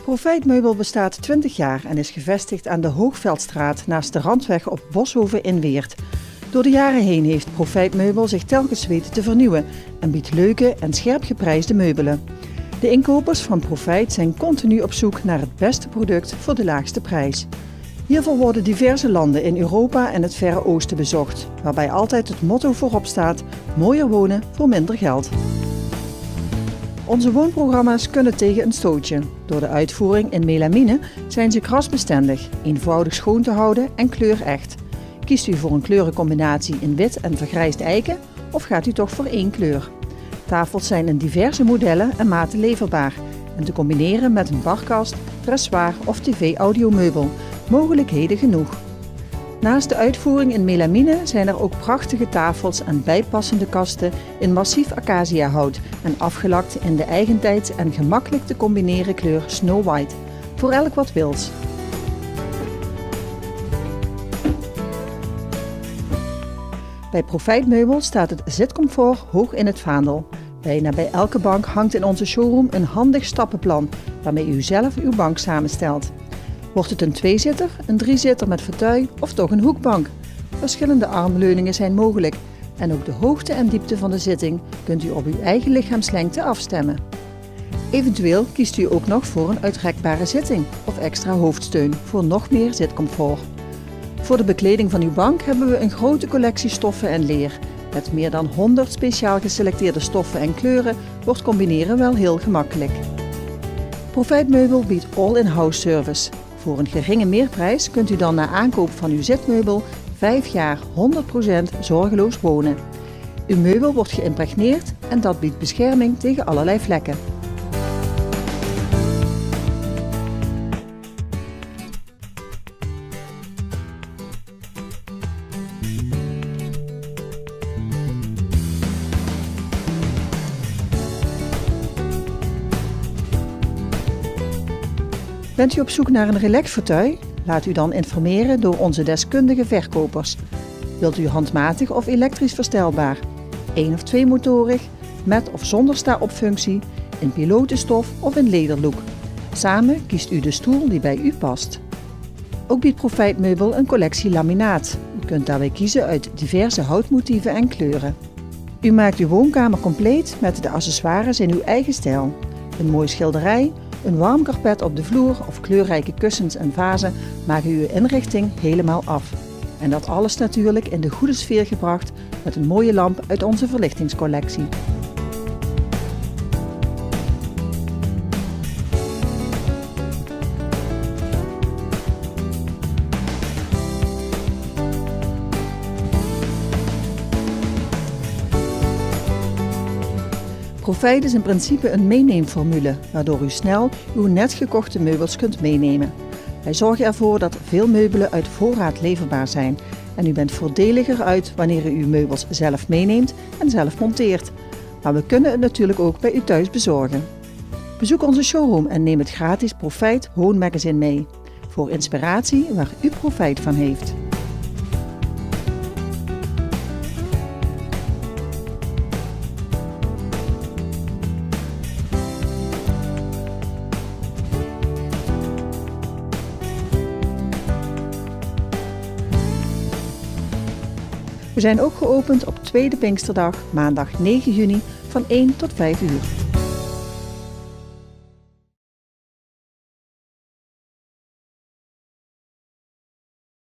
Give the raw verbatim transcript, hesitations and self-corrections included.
Profijt Meubel bestaat twintig jaar en is gevestigd aan de Hoogveldstraat naast de Randweg op Boshoven in Weert. Door de jaren heen heeft Profijt Meubel zich telkens weten te vernieuwen en biedt leuke en scherp geprijsde meubelen. De inkopers van Profijt zijn continu op zoek naar het beste product voor de laagste prijs. Hiervoor worden diverse landen in Europa en het Verre Oosten bezocht, waarbij altijd het motto voorop staat: mooier wonen voor minder geld. Onze woonprogramma's kunnen tegen een stootje. Door de uitvoering in melamine zijn ze krasbestendig, eenvoudig schoon te houden en kleurecht. Kiest u voor een kleurencombinatie in wit en vergrijsd eiken of gaat u toch voor één kleur? Tafels zijn in diverse modellen en maten leverbaar en te combineren met een barkast, dressoir of tv-audiomeubel. Mogelijkheden genoeg. Naast de uitvoering in melamine zijn er ook prachtige tafels en bijpassende kasten in massief acaciahout en afgelakt in de eigentijds en gemakkelijk te combineren kleur Snow White. Voor elk wat wils. Bij Profijt Meubel staat het zitcomfort hoog in het vaandel. Bijna bij elke bank hangt in onze showroom een handig stappenplan waarmee u zelf uw bank samenstelt. Wordt het een tweezitter, een driezitter met fauteuil of toch een hoekbank? Verschillende armleuningen zijn mogelijk en ook de hoogte en diepte van de zitting kunt u op uw eigen lichaamslengte afstemmen. Eventueel kiest u ook nog voor een uitrekbare zitting of extra hoofdsteun voor nog meer zitcomfort. Voor de bekleding van uw bank hebben we een grote collectie stoffen en leer. Met meer dan honderd speciaal geselecteerde stoffen en kleuren wordt combineren wel heel gemakkelijk. Profijt Meubel biedt all-in-house service. Voor een geringe meerprijs kunt u dan na aankoop van uw zitmeubel vijf jaar honderd procent zorgeloos wonen. Uw meubel wordt geïmpregneerd en dat biedt bescherming tegen allerlei vlekken. Bent u op zoek naar een relaxfauteuil? Laat u dan informeren door onze deskundige verkopers. Wilt u handmatig of elektrisch verstelbaar? één of tweemotorig, met of zonder sta-op-functie, in pilotenstof of in lederlook. Samen kiest u de stoel die bij u past. Ook biedt Profijt Meubel een collectie laminaat. U kunt daarbij kiezen uit diverse houtmotieven en kleuren. U maakt uw woonkamer compleet met de accessoires in uw eigen stijl. Een mooie schilderij, een warm karpet op de vloer of kleurrijke kussens en vazen maken uw inrichting helemaal af. En dat alles natuurlijk in de goede sfeer gebracht met een mooie lamp uit onze verlichtingscollectie. Profijt is in principe een meeneemformule, waardoor u snel uw net gekochte meubels kunt meenemen. Wij zorgen ervoor dat veel meubelen uit voorraad leverbaar zijn en u bent voordeliger uit wanneer u uw meubels zelf meeneemt en zelf monteert. Maar we kunnen het natuurlijk ook bij u thuis bezorgen. Bezoek onze showroom en neem het gratis Profijt Home Magazine mee. Voor inspiratie waar u profijt van heeft. We zijn ook geopend op tweede Pinksterdag, maandag negen juni van één tot vijf uur.